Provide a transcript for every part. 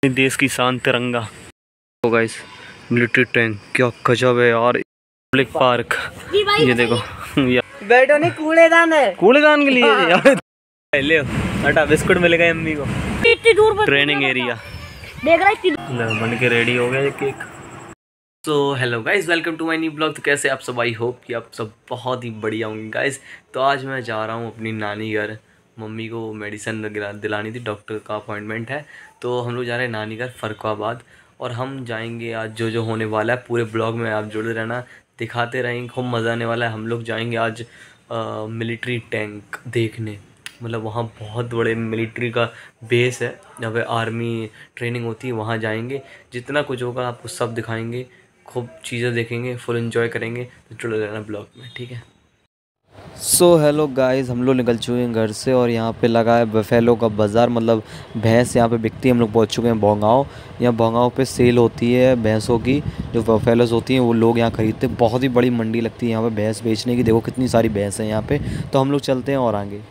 देश की शान तिरंगा। तो गाइस मिलिट्री टैंक क्या गजब है यार। पब्लिक पार्क ये देखो बैठो नहीं कूड़ेदान है, कूड़ेदान के लिए यार। ले हटा बिस्कुट मिल गए अम्मी को। ट्रेनिंग एरिया बन के रेडी हो गया केक। तो hello guys, welcome to my new blog. तो कैसे आप सब? आई होप कि आप सब बहुत ही बढ़िया होंगे गाइस। तो आज मैं जा रहा हूँ अपनी नानी घर। मम्मी को मेडिसिन दिलानी थी, डॉक्टर का अपॉइंटमेंट है। तो हम लोग जा रहे हैं नानी घर फरुखाबाद। और हम जाएंगे आज जो होने वाला है पूरे ब्लॉग में आप जुड़े रहना, दिखाते रहेंगे, खूब मज़ा आने वाला है। हम लोग जाएंगे आज मिलिट्री टैंक देखने। मतलब वहाँ बहुत बड़े मिलिट्री का बेस है जहाँ पे आर्मी ट्रेनिंग होती है, वहाँ जाएंगे। जितना कुछ होगा आपको सब दिखाएंगे, खूब चीज़ें देखेंगे, फुल एंजॉय करेंगे। तो जुड़े रहना ब्लॉग में, ठीक है। सो हेलो गाइस, हम लोग निकल चुके हैं घर से और यहाँ पे लगा है बफेलो का बाज़ार। मतलब भैंस यहाँ पे बिकती है। हम लोग पहुँच चुके हैं भोंगाँव। यहाँ भोंगाँव पे सेल होती है भैंसों की, जो बफेलोस होती हैं वो लोग यहाँ खरीदते हैं। बहुत ही बड़ी मंडी लगती है यहाँ पे भैंस बेचने की। देखो कितनी सारी भैंस हैं यहाँ पे। तो हम लोग चलते हैं और आगे।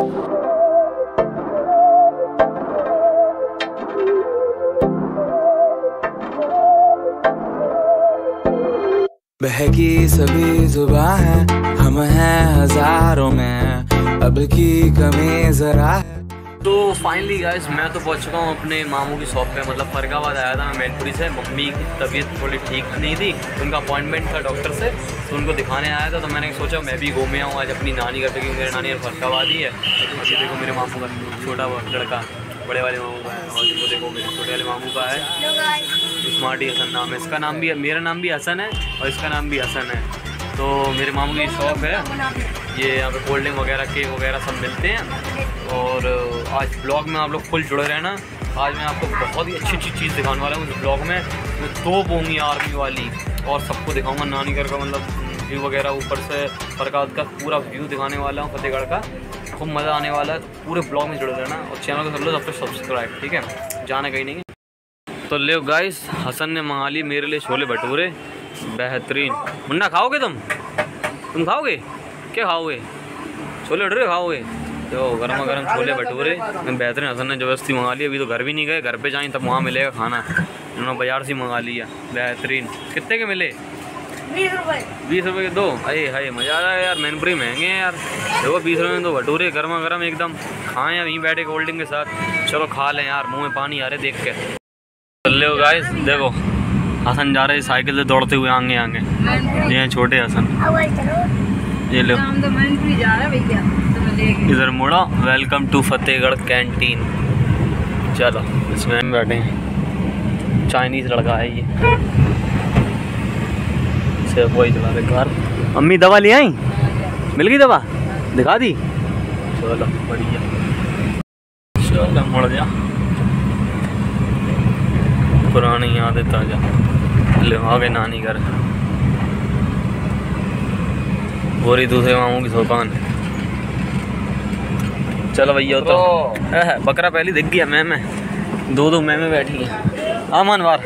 बहकी सभी जुबां है, हम हैं हजारों में, अब की कमी जरा है। तो फाइनली गाइस मैं तो पहुंच चुका हूँ अपने मामू की शॉप पे। मतलब फरुखाबाद आया था मैं मैनपुरी से। मम्मी की तबीयत थोड़ी ठीक नहीं थी, उनका अपॉइंटमेंट था डॉक्टर से, तो उनको दिखाने आया था। तो मैंने सोचा मैं भी घूमे आऊँ आज अपनी नानी घर पे, क्योंकि मेरे नानी घर फरुखाबाद ही है। और ये देखो मेरे मामू का छोटा लड़का, बड़े वाले मामू का है, और वो देखो मेरे छोटे वाले मामू का है। स्मार्टी हसन नाम है इसका। नाम भी, मेरा नाम भी हसन है और इसका नाम भी हसन है। तो मेरे मामू की शॉप है ये, यहाँ पे कोल्ड ड्रिंक वगैरह, केक वगैरह सब मिलते हैं। और आज ब्लॉग में आप लोग फुल जुड़े रहना। आज मैं आपको बहुत ही अच्छी चीज़ दिखाने वाला हूँ इस ब्लॉग में। तोप होंगी आर्मी वाली, और सबको दिखाऊंगा नानी घर का मतलब व्यू वगैरह, ऊपर से फरुखाबाद का पूरा व्यू दिखाने वाला हूँ, फतेहगढ़ का। खूब मज़ा आने वाला है। तो पूरे ब्लॉग में जुड़े रहना और चैनल को सब लोग सब्सक्राइब, ठीक है, जाना कहीं नहीं। तो ले गाइस, हसन ने मंगा ली मेरे लिए छोले भटूरे बेहतरीन। मुन्ना खाओगे तुम खाओगे? क्या खाओगे? छोले भटूरे खाओगे? तो गर्मा गर्म छोले भटूरे बेहतरीन हसन ने ज़बरदस्ती मंगा लिया। अभी तो घर भी नहीं गए, घर पे जाएँ तब वहाँ मिलेगा खाना। उन्होंने बाज़ार से मंगा लिया बेहतरीन। कितने के मिले? 20 रुपये के 2। अरे हाय मज़ा आ रहा है यार, मैनपुरी महंगे हैं यार। देखो 20 रुपये में तो भटूरे गर्मा गर्म एकदम खाएँ यार, यहीं बैठे कोल्ड ड्रिंक के साथ। चलो खा लें यार, मुँह में पानी आ रहे देख के। चल लो गाइस, देखो हसन जा रहे हैं साइकिल से दौड़ते हुए आगे आगे। ये हैं छोटे हसन, ये लो इधर मुड़ा। Welcome to Fatehgarh canteen. चलो इसमें बैठे हैं। चाइनीज़ लड़का है ये, सिर्फ वही चला रहे कार। अम्मी दवा ले आई? मिल गई दवा? दिखा दी? चलो बढ़िया। चलो मुड़ जा, पुरानी यादें ताजा। ले आ गए नानी घर। बोरी दूसरे मामू की दुकान। चलो भैया तो बकरा पहले दिख गया। मैं दो मैं बैठी है। आमान वार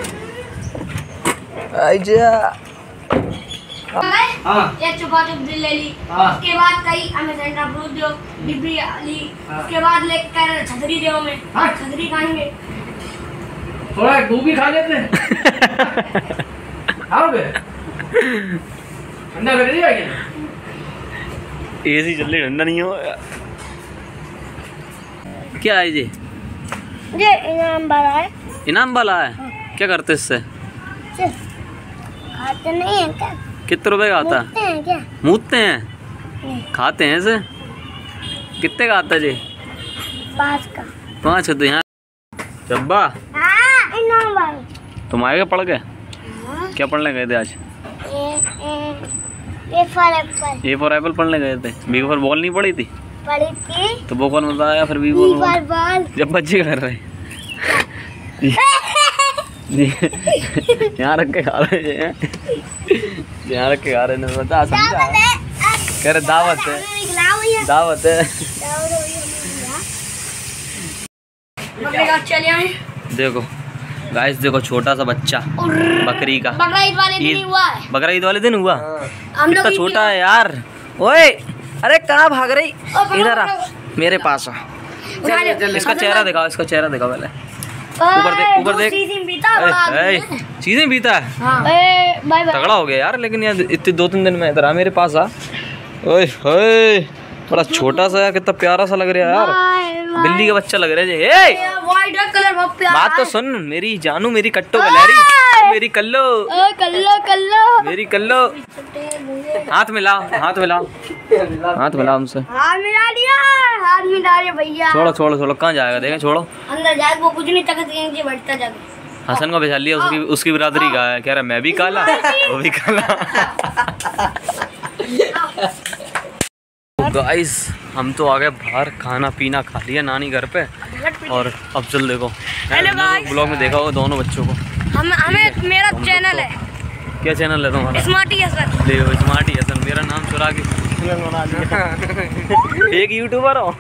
ये चुपा चुप दिल ले ली। उसके बाद कई अमेज़न का फ्रूट दो, डिब्री ली। उसके बाद लेकर छतरी दो में, छतरी खाएंगे। थोड़ा तू भी खा लेते हैं। आओगे? ठंडा कर दिया क्या? एसी चल रही, ठंडा नहीं हो। क्या है ये इनाम वाला है। इनाम वाला है? क्या करते इससे? खाते नहीं है क्या? कितने रुपए का आता मूतते हैं क्या? मूतते हैं? खाते हैं इसे? कितने का आता है जी? 5 का। 5 तो यहाँ जब्बा इनाम वाला। तुम आएगा पढ़ के? क्या पढ़ने गए थे आज? A for apple. A for apple पढ़ने गए थे। बी फॉर बॉल नहीं पढ़ी थी? पढ़ी थी। तो वो कौन बताया फिर? B for ball. जब बच्चे कर रहे यहाँ रख के खा रहे हैं, यहाँ रख के खा रहे हैं। बता समझा? कह रहे दावत है, दावत है। देखो गाइस, देखो छोटा सा बच्चा बकरी का। बकरा ईद वाले दिन हुआ है। बकरा ईद वाले दिन हुआ? कितना छोटा है यार। ओए अरे कहाँ भाग रही? इधर आ, मेरे पास आ। इसका चेहरा दिखाओ, इसका चेहरा दिखाओ पहले। ऊपर देख। चीजें पीता है, तगड़ा हो गया यार। लेकिन यार इतने 2-3 दिन में इधर आ मेरे पास आ। ओए होए, बड़ा छोटा सा यार, कितना प्यारा सा लग रहा है यार, बिल्ली का बच्चा लग रहा है। बात तो सुन मेरी जानू, मेरी कट्टो गलैरी, मेरी कल्लो मेरी कल्लो। हाथ मिला हमसे। हाथ मिला दिया भैया। छोड़ो कहाँ जाएगा, देखें छोड़ो। अंदर जाए वो कुछ नहीं तकत करेंगे, बढ़ता जाके। हसन को बिछा लिया, उसकी बिरादरी का है, कह रहा मैं भी काला वो भी काला। गाइस हम तो आ गए बाहर, खाना पीना खा लिया नानी घर पे। और अब चल देखो, ब्लॉग में देखा होगा दोनों बच्चों को। हमें मेरा चैनल है। क्या चैनल है तुम्हारा? स्मार्टी हसन। देखो स्मार्टी हसन, मेरा नाम चुरा के एक यूट्यूबर हो।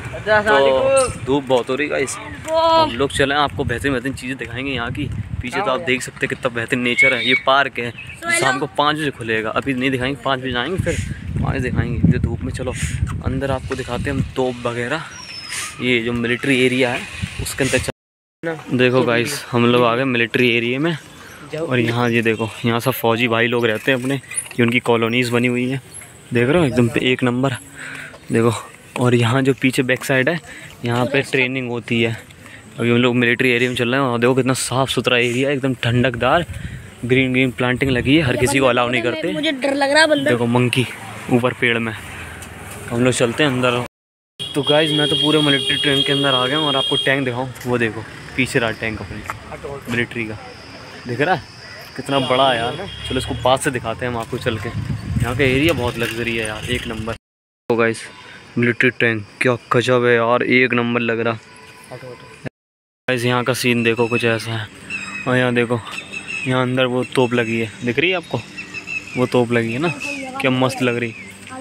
तो धूप बहुत हो रही गाइस, हम लोग चले, आपको बेहतरीन चीज़ें दिखाएंगे यहाँ की। पीछे तो आप देख सकते हैं कितना बेहतरीन नेचर है। ये पार्क है, शाम को 5 बजे खुलेगा, अभी नहीं दिखाएंगे, 5 बजे आएंगे फिर 5 दिखाएंगे जो धूप में। चलो अंदर आपको दिखाते हैं हम तोप वगैरह, ये जो मिलिट्री एरिया है उसके अंदर। देखो गाइस हम लोग आ गए मिलिट्री एरिया में, और यहाँ ये देखो, यहाँ सब फौजी भाई लोग रहते हैं अपने, ये उनकी कॉलोनीज़ बनी हुई हैं, देख रहे हो एकदम पे 1 नंबर देखो। और यहाँ जो पीछे बैक साइड है, यहाँ पे ट्रेनिंग होती है। अभी हम लोग मिलिट्री एरिया में चल रहे हैं, और देखो कितना साफ़ सुथरा एरिया है, एकदम ठंडकदार, ग्रीन प्लांटिंग लगी है, हर किसी को अलाउ नहीं करते। मुझे डर लग रहा है। देखो मंकी ऊपर पेड़ में। हम लोग चलते हैं अंदर। तो गाइस मैं तो पूरे मिलिट्री टैंक के अंदर आ गया हूँ, और आपको टैंक दिखाऊँ, वो देखो पीछे रहा टैंक अपने मिलिट्री का, दिख रहा है कितना बड़ा है यार। चलो इसको पास से दिखाते हैं हम आपको चल के। यहाँ का एरिया बहुत लग्जरी है यार, 1 नंबर। तो गाइस मिलिट्री टैंक क्या गजब है यार, 1 नंबर लग रहा। गाइस यहाँ का सीन देखो कुछ ऐसा है, और यहाँ देखो, यहाँ अंदर वो तोप लगी है, दिख रही है आपको, वो तोप लगी है ना, क्या मस्त लग रही।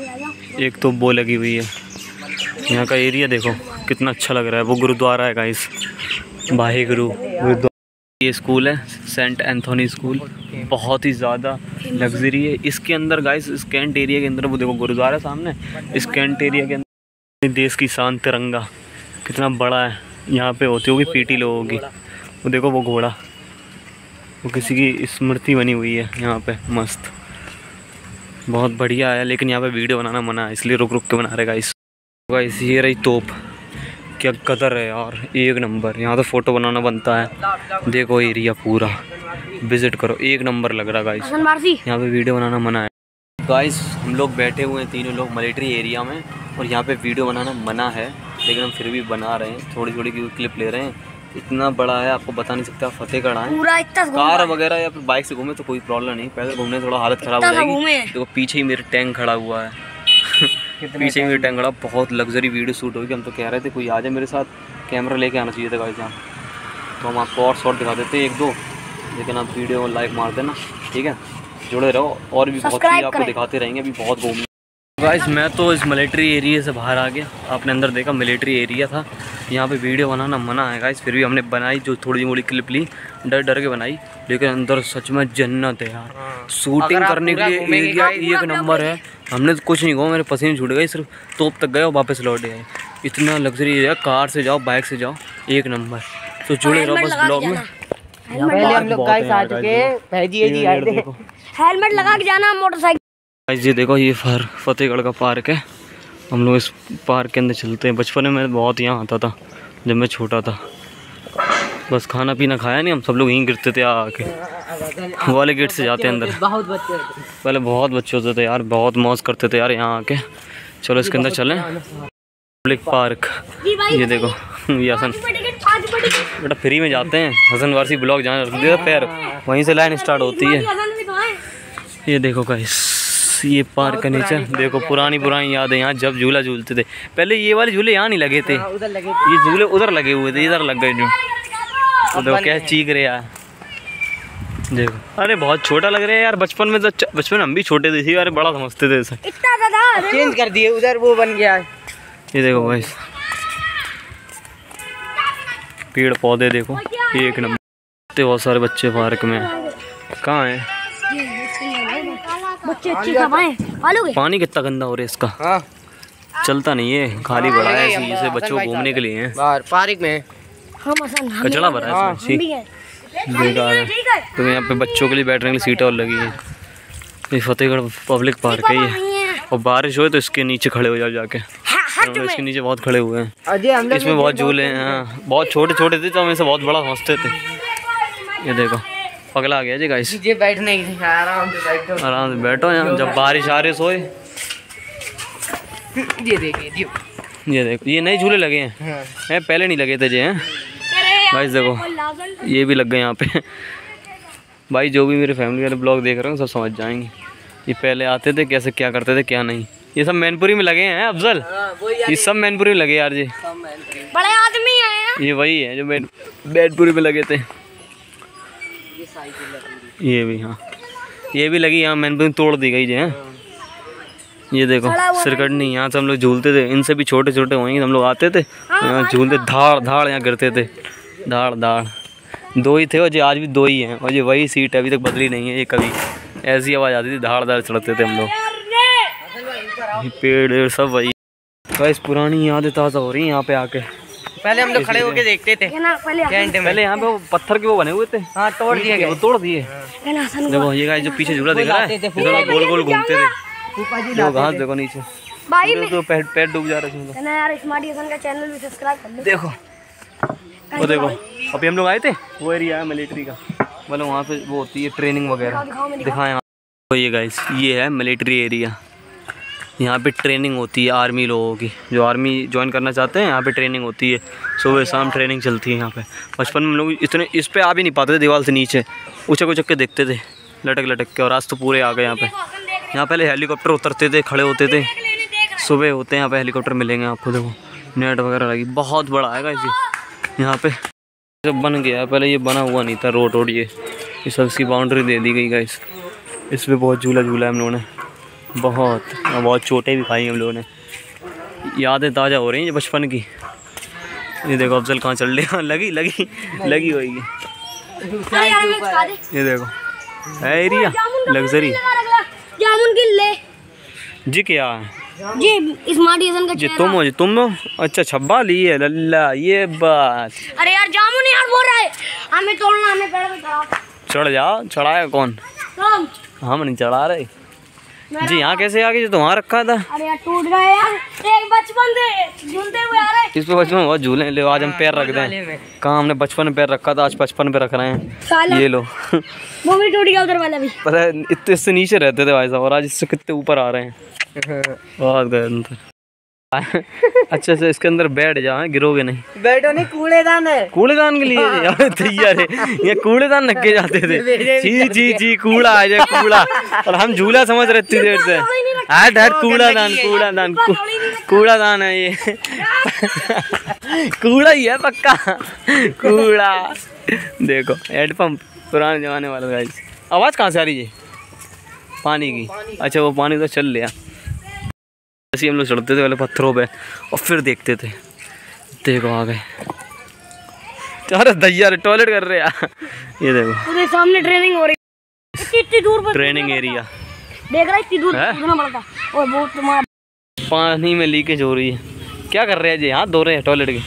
एक तो वो लगी हुई है। यहाँ का एरिया देखो कितना अच्छा लग रहा है। वो गुरुद्वारा है गाइस, वाहेगुरु गुरुद्वारा। ये स्कूल है सेंट एंथोनी स्कूल, बहुत ही ज़्यादा लग्जरी है। इसके अंदर गाइस, इस कैंट एरिया के अंदर वो देखो गुरुद्वारा सामने, इस कैंट एरिया के अंदर देश की शान तिरंगा कितना बड़ा है। यहाँ पे होती होगी पीटी लोगों की, वो देखो वो घोड़ा, वो किसी की स्मृति बनी हुई है यहाँ पे, मस्त बहुत बढ़िया है। लेकिन यहाँ पे वीडियो बनाना मना है, इसलिए रुक के बना रहे गाइस। गाइस ये रही तोप, क्या कदर है यार, 1 नंबर। यहाँ तो फ़ोटो बनाना बनता है। देखो एरिया पूरा विज़िट करो, 1 नंबर लग रहा गाइस। यहाँ पे वीडियो बनाना मना है गाइस। हम लोग बैठे हुए हैं तीनों लोग मिलिट्री एरिया में, और यहाँ पे वीडियो बनाना मना है, लेकिन हम फिर भी बना रहे हैं, थोड़ी क्लिप ले रहे हैं। इतना बड़ा है आपको बता नहीं सकता। फतेहगढ़ आए, कार वगैरह या फिर बाइक से घूमे तो कोई प्रॉब्लम नहीं, पैदल घूमने थोड़ा हालत ख़राब हो जाएगी। देखो पीछे ही मेरे टैंक खड़ा हुआ है पीछे ही मेरे टैंक खड़ा, बहुत लग्जरी वीडियो शूट होगी। हम तो कह रहे थे कोई आ जाए मेरे साथ, कैमरा लेके आना चाहिए था गाइस यहाँ, तो हम आपको और शॉट दिखा देते 1-2, लेकिन आप वीडियो को लाइक मार देना, ठीक है। जुड़े रहो, और भी बहुत चीज़ आपको दिखाते रहेंगे, अभी बहुत घूमने। गाइस मैं तो इस मिलिट्री एरिया से बाहर आ गया। आपने अंदर देखा मिलिट्री एरिया था, यहाँ पे वीडियो बनाना मना है गाइस, फिर भी हमने बनाई, जो थोड़ी मोड़ी क्लिप ली, डर के बनाई। लेकिन अंदर सच में जन्नत है यार, शूटिंग करने के लिए एरिया 1 नंबर है। हमने तो कुछ नहीं कहा, मेरे पसीने छूट गए, सिर्फ तोप तक गए और वापस लौट गए। इतना लग्जरी एरिया, कार से जाओ बाइक से जाओ, 1 नंबर। तो जुड़े रहो बस ब्लॉग में। हम लोग गाइस आ चुके हैं, हेलमेट लगा के जाना मोटरसाइकिल। ये देखो ये फतेहगढ़ का पार्क है, हम लोग इस पार्क के अंदर चलते हैं। बचपन में मैं बहुत यहाँ आता था जब मैं छोटा था, बस खाना पीना खाया नहीं, हम सब लोग यहीं गिरते थे आके, वाले गेट से जाते हैं अंदर। बहुत बच्चे पहले बहुत बच्चे होते थे यार, बहुत मौज करते थे यार यहाँ आके। चलो इसके अंदर चलें, पब्लिक पार्क। ये देखो ये हसन बेटा फ्री में जाते हैं, हसन वारसी ब्लॉग जहाँ रख दिया पैर वहीं से लाइन स्टार्ट होती है। ये देखो गाइस ये पार्क का नीचे देखो, पुरानी याद है यहाँ जब झूला झूलते थे पहले। ये वाले झूले यहाँ नहीं लगे थे, ये झूले उधर लगे हुए थे, इधर लग गए जो। तो देखो क्या चीख रहे यार, देखो। अरे बहुत छोटा लग रहा है यार, बचपन में तो बचपन हम भी छोटे थे, अरे बड़ा समझते थे इसे, चेंज कर दिए, उधर वो बन गया। ये देखो भाई पेड़ पौधे देखो 1 नंबर। बहुत सारे बच्चे पार्क में, कहाँ हैं बच्चे? अच्छे पानी कितना गंदा हो रहा है इसका, चलता नहीं है, खाली बड़ा है, इसे बच्चों को घूमने के लिए है। बाहर पार्क में हम हसन कचड़ा भरा है इसमें। भी है बेकार है। ठीक है तो यहाँ पे बच्चों के लिए बैठने के लिए सीटें और लगी हैं। ये फतेहगढ़ पब्लिक पार्क है ये, और बारिश हो तो इसके नीचे खड़े हो जाओ जाके। हम लोग इसके नीचे बहुत खड़े हुए हैं। अजय हम लोग इसमें बहुत झूले हैं। हाँ, बहुत छोटे छोटे थे तो हम इसे बहुत बड़ा समझते थे। ये देखो पगला आ गया जी गाइस। ये बैठने की आराम से बैठो, आराम से बैठो यहाँ, जब बारिश आ रही सोए। ये देखिए ये देखो ये नए झूले लगे हैं, पहले नहीं लगे थे जी हैं भाई। देखो ये भी लग गए यहाँ पे भाई। जो भी मेरे फैमिली वाले ब्लॉग देख रहे हैं सब समझ जाएंगे ये पहले आते थे कैसे, क्या करते थे क्या नहीं। ये सब मैनपुरी में लगे हैं अफजल, ये सब मैनपुरी में लगे यार जी। बड़े आदमी हैं, ये वही है जो मैनपुरी में लगे थे। ये भी हाँ, ये भी लगी यहाँ मैनपुरी में, तोड़ दी गई जी हैं। ये देखो सिरकटनी, यहाँ से हम लोग झूलते थे। इनसे भी छोटे छोटे होंगे, हम लोग आते थे यहाँ झूलते, धाड़ धाड़ यहाँ गिरते थे, धाड़ धाड़। दो ही थे और ये आज भी दो ही हैं, और ये वही सीट अभी तक बदली नहीं है। ये कभी ऐसी आवाज़ आती थी, धाड़ धाड़ चढ़ते थे हम लोग। पेड़ सब वही। गाइस पुरानी यादें ताज़ा हो रही हैं यहाँ पे आके। पहले हम लोग खड़े होके देखते थे टेंट में। पहले यहाँ पे वो पत्थर के वो बने हुए थे। हाँ तोड़ दिए गए, वो तोड़ दिए। देखो ये गाइस जो पीछे झूला दिख रहा है, इसमें गोल गोल घूमते थे। देखो घास देखो नीचे, भाई तो पैर डूब जा रहे हैं। यार स्मार्ट हसन का चैनल भी सब्सक्राइब कर लो। देखो वो देखो, अभी हम लोग आए थे वो एरिया है मिलिट्री का, मतलब वहाँ पे वो होती है ट्रेनिंग वगैरह। दिखाएं तो ये गाइस ये है मिलिट्री एरिया। यहाँ पे ट्रेनिंग होती है आर्मी लोगों की, जो आर्मी ज्वाइन करना चाहते हैं यहाँ पे ट्रेनिंग होती है। सुबह शाम ट्रेनिंग चलती है यहाँ पे। बचपन में हम लोग इतने इस पे आ भी नहीं पाते थे, दीवार से नीचे उचक उचक के देखते थे, लटक लटक के। और आज तो पूरे आ गए यहाँ पे। यहाँ पहले हेलीकॉप्टर उतरते थे, खड़े होते थे, सुबह होते हैं यहाँ पे हेलीकॉप्टर मिलेंगे आपको। देखो नेट वगैरह लगी, बहुत बड़ा आएगा इसी यहाँ पे। जब बन गया, पहले ये बना हुआ नहीं था रोड ये सब इसकी बाउंड्री दे दी गई गाइस। इस पर बहुत झूला झूला हम लोगों ने, बहुत चोटें भी खाई हम लोगों ने। यादें ताज़ा हो रही हैं बचपन की। ये देखो अफजल कहाँ चल रहे हैं, लगी होगी। ये देखो है एरिया लग्जरी जामुन गिल्ले जी। क्या है जी स्मार्ट हसन का जी? तुम हो अच्छा, छब्बा लिए लल्ला, ये बात। अरे यार जामुन यार बोल रहा है हमें तोड़ना, हमें पेड़ पे चढ़ाओ। चढ़ जाओ, चढ़ाया कौन? हम नहीं चढ़ा रहे जी। यहाँ कैसे आ गए जो तुम्हारा रखा था? अरे यार टूट गए यार, एक बचपन से झूलते हुए आ रहे। इस पे बचपन में बहुत झूले। ले आज हम पैर रख दें, कहाँ हमने बचपन में पैर रखा था, आज 55 पे रख रहे हैं। ये लो वो भी टूट गया उधर वाला भी। पता है इतने इससे नीचे रहते थे भाई साहब, और आज इससे कितने ऊपर आ रहे हैं। बहुत गए अंदर। अच्छा इसके अंदर बैठ जाओ, गिरोगे नहीं। बैठो नहीं, कूड़ेदान है। कूड़ेदान के लिए तैयार है ये, कूड़ेदान रख के जाते थे। जी कूड़ा आ जाए कूड़ा, और हम झूला समझ रहे इतनी देर से। हट कूड़ादान है ये कूड़ा ही है पक्का, कूड़ा। देखो हेडपम्प पुराने जमाने वाला गाइस। आवाज़ कहाँ से आ रही है? पानी की। अच्छा वो पानी तो चल लिया। ऐसे हम लोग चढ़ते थे पहले पत्थरों पे और फिर देखते थे। देखो आ गए, अरे दैया टॉयलेट कर रहे हैं। ये देखो सामने ट्रेनिंग हो रही है, इतनी दूर पर ट्रेनिंग एरिया देख रहा है, इतनी दूर कूदना पड़ता और बहुत तुम्हारा पानी में लीकेज हो रही है। क्या कर रहे हैं जी? हाथ धो रहे हैं टॉयलेट के।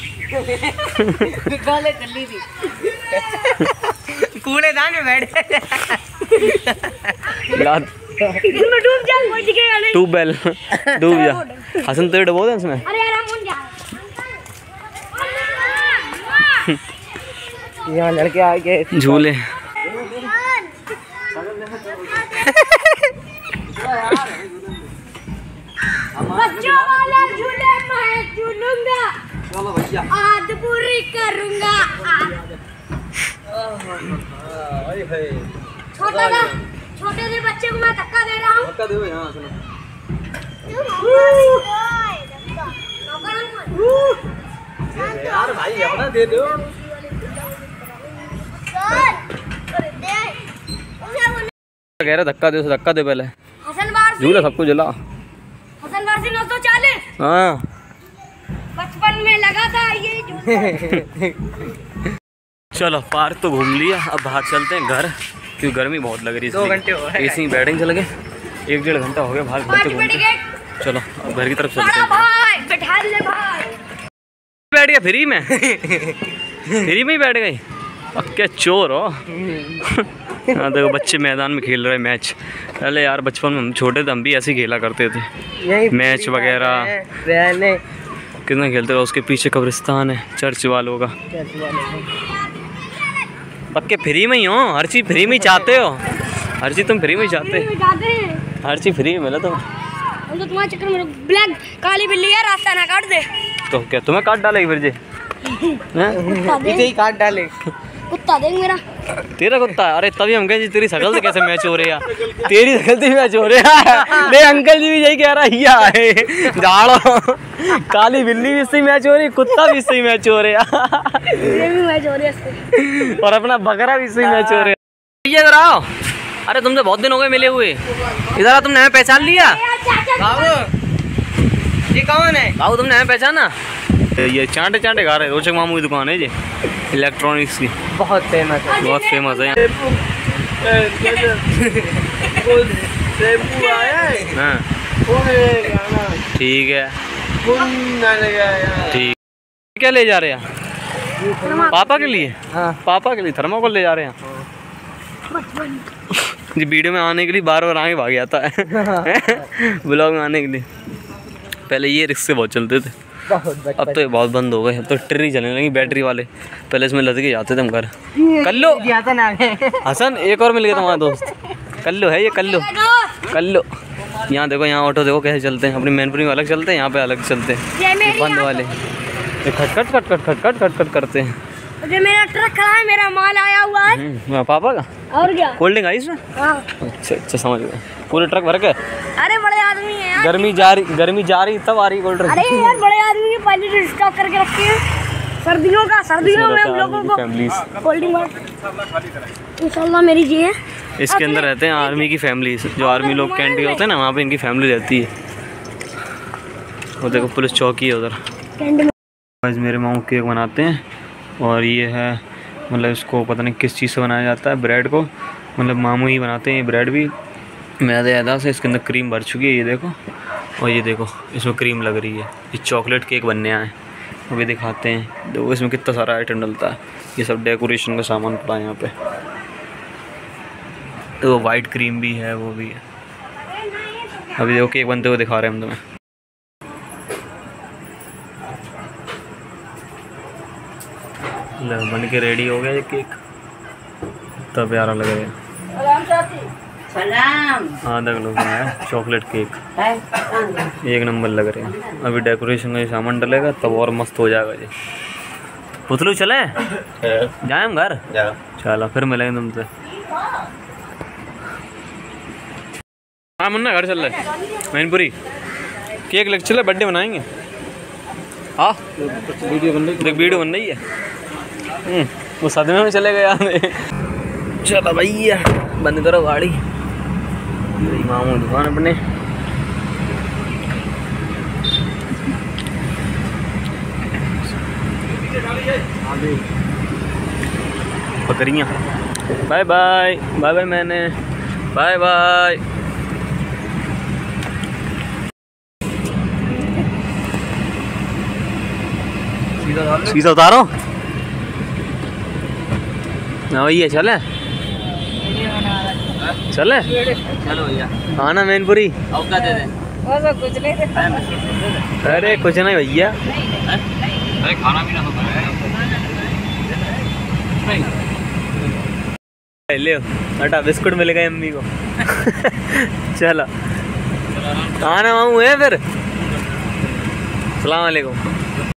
कूड़ेदान में बैठे डूब जा, कोई दिखेगा नहीं। ट्यूबवेल डूब जा। हसन तो डबो दे इसमें। अरे यार हम जा यहाँ लड़के आ गए झूले। बच्चों वाला झूले मैं झूलूंगा, चलो भैया आज पूरी करूंगा। छोटे से बच्चे को मैं धक्का दे रहा हूँ। धक्का दो यहाँ सुनो। यार भाई अपना दे दो। कह रहा धक्का दे, धक्का दे पहले। हसन वारसी झूला सबको जला। हसन वारसी 940। हाँ बचपन में लगा था ये झूला। चलो पार्क तो घूम लिया, अब बाहर चलते हैं घर, क्योंकि गर्मी बहुत लग रही है। 2 घंटे हो गए एसी में बैठेंगे, चल गए 1-1.5 घंटा हो गया बाहर घूमते घूमते। चलो अब घर की तरफ चलते हैं। भाई बैठा ले भाई, बैठ गया फ्री में। फ्री में ही बैठ गए, पक्के चोर हो। हाँ देखो बच्चे मैदान में खेल रहे मैच। पहले यार बचपन में हम छोटे थे, हम भी ऐसे ही खेला करते थे मैच वगैरह, कितना खेलते थे। उसके पीछे कब्रिस्तान है चर्च वालों का। पक्के फ्री में ही हो, हर चीज़ फ्री में ही चाहते हो, हर चीज़ तुम फ्री में ही चाहते हो, हर चीज़ फ्री में मिला तुम। तो तुम्हारे चक्कर में ब्लैक काली बिल्ली है, रास्ता ना काट दे। तो क्या तुम्हें काट डालेगी फिर जी? इसे ही काट डाले। कुत्ता देख मेरा, तेरा कुत्ता? अरे तभी हम कहें जी तेरी शकल से कैसे मैच हो रही है, तेरी शकल से मैच हो रही है। देख अंकल जी भी यही कह रहा है, ये झाड़ो काली बिल्ली भी इससे मैच हो रही, कुत्ता भी इससे मैच हो रहा ये भी मैच हो रही है इससे, और अपना बकरा भी इससे मैच हो रहा है। इधर आओ, अरे तुमसे बहुत दिन हो गए मिले हुए, इधर आओ। तुमने हमें पहचान लिया? बाबू ये कौन है? बाबू तुमने हमें पहचाना? ये चांटे चांटे गा रहे, रोचक मामू की दुकान है जी, इलेक्ट्रॉनिक्स की, बहुत फेमस है। बहुत फेमस है। हाँ ठीक है ठीक। क्या ले जा रहे हैं? पापा के लिए? हाँ। पापा के लिए थर्माकोल ले जा रहे हैं जी। वीडियो में आने के लिए बार बार आगे भाग जाता है ब्लॉग में आने के लिए। पहले ये रिक्शे बहुत चलते थे, अब तो ये बहुत बंद हो गए। अब तो ट्री चलने लगी बैटरी वाले, पहले इसमें लद के जाते थे हम घर। कल्लो हसन, एक और मिल गया तुम्हारा दोस्त, कल्लो है ये, कल्लो कल्लो। यहाँ देखो, यहाँ ऑटो देखो कैसे चलते हैं, अपनी मैनपुरी में अलग चलते हैं, यहाँ पे अलग चलते हैं बंद वाले, ये खटखट खटखट खटखट खटखट करते हैं। जो मेरा ट्रक खड़ा है, मेरा माल आया हुआ है। पापा का? और क्या? कोल्ड ड्रिंक आई इसमें? हाँ। अच्छा अच्छा समझ गया, पूरे ट्रक भर के। अरे बड़े आदमी है यार, गर्मी जा रही तब आ रही कोल्ड ड्रिंक। अरे यार बड़े आदमी के पहले से स्टॉक करके रखे हैं सर्दियों में हम लोगों को कोल्ड ड्रिंक। इंशाल्लाह मेरी जी है। इसके अंदर रहते हैं आर्मी की फैमिली, जो आर्मी लोग कैंट के होते हैं ना, वहाँ पे इनकी फैमिली रहती है। वो देखो पुलिस चौकी है उधर। आज मेरे मामू केक बनाते हैं, और ये है मतलब इसको पता नहीं किस चीज़ से बनाया जाता है, ब्रेड को, मतलब मामू ही बनाते हैं ये ब्रेड भी मैदे अदा से। इसके अंदर क्रीम भर चुकी है ये देखो, और ये देखो इसमें क्रीम लग रही है। ये चॉकलेट केक बनने आए, अभी दिखाते हैं। देखो इसमें कितना सारा आइटम डलता है, ये सब डेकोरेशन का सामान पड़ा है यहाँ पे। तो वाइट क्रीम भी है, वो भी है। अभी देखो केक बनते हुए दिखा रहे हैं हम तुम्हें। बन के रेडी हो गया ये केक, इतना प्यारा लग रहा है। हाँ देख लो है चॉकलेट केक, एक नंबर लग रहे हैं। अभी डेकोरेशन का सामान डलेगा तब और मस्त हो जाएगा जी। पुतलू चले जाए हम घर? चलो फिर मिलेंगे तुमसे। हाँ मुन्ना घर चल रहा है मैनपुरी, केक लग चला, बर्थडे बनाएंगे। हाँ वीडियो बन रही है, वो सदमे में चले गए। चलो भैया बंद करो गाड़ी, मामू दुकान अपने। बकरियाँ बाय बाय बाय बाय, मैंने बाय बाय। सीधा उतारो ना भैया, चले चले चलो भैया। हाँ ना मैनपुरी दे दे। कुछ नहीं, अरे कुछ नहीं भैया, अरे खाना पीना तो ले हटा, बिस्कुट मिल गए अम्मी को चलो खाना मामू है फिर। अस्सलाम वालेकुम।